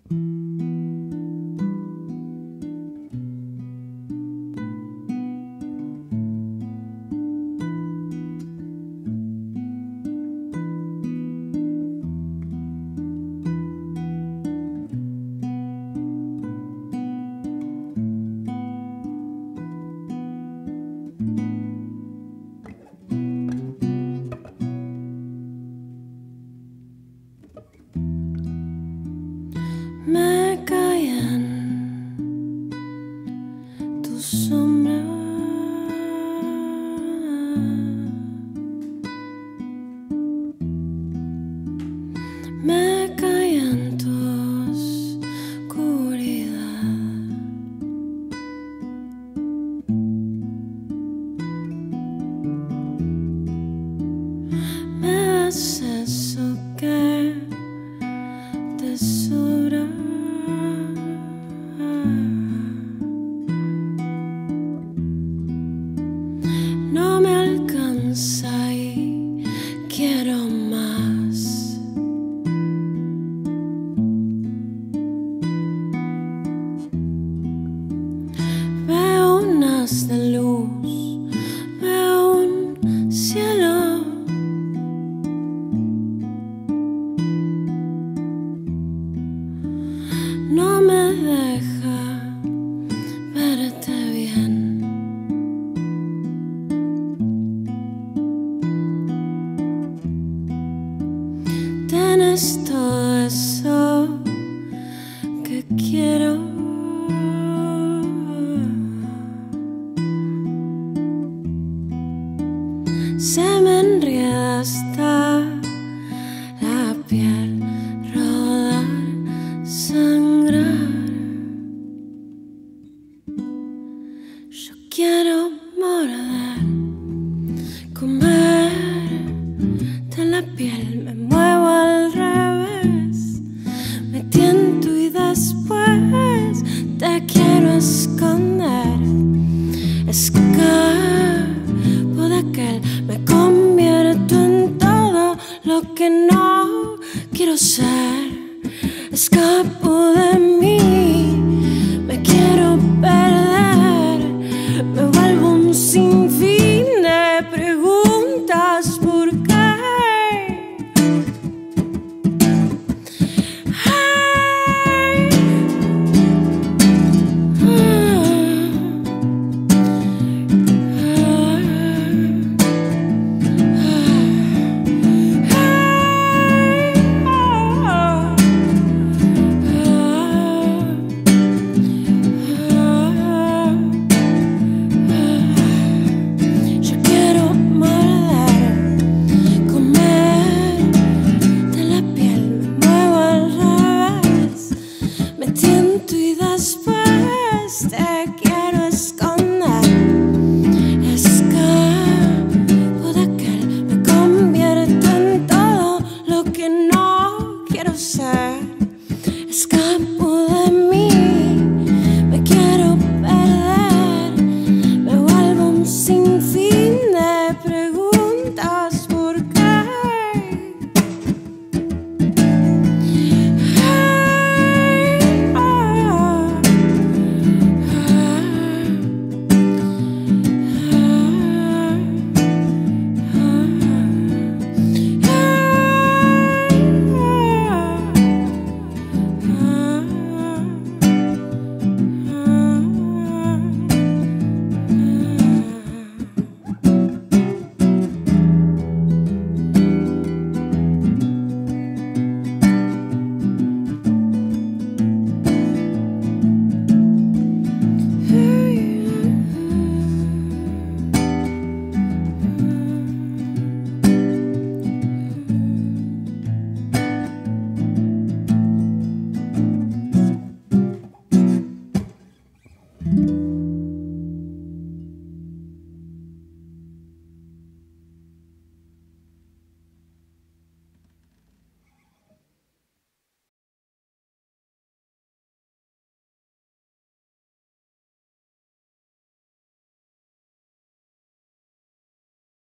Me caen tus sombras, me caen tu oscuridad, me das eso que te sobra. No me alcanza y quiero más. Veo un haz de luz, veo un cielo. No me deja verte bien. Tienes todo eso que quiero. Se me enreda hasta la piel, rodar, sangrar. Yo quiero morder, comerte la piel, me muevo al revés, me tiento y después te quiero esconder. Escapo de aquel, me convierto en todo lo que no quiero ser. Escapo de mí, me quiero perder, me vuelvo un sinfín de preguntas. ¿Por qué? Y después te quiero esconder. Escapo de aquel, me convierto en todo lo que no quiero ser. Escapo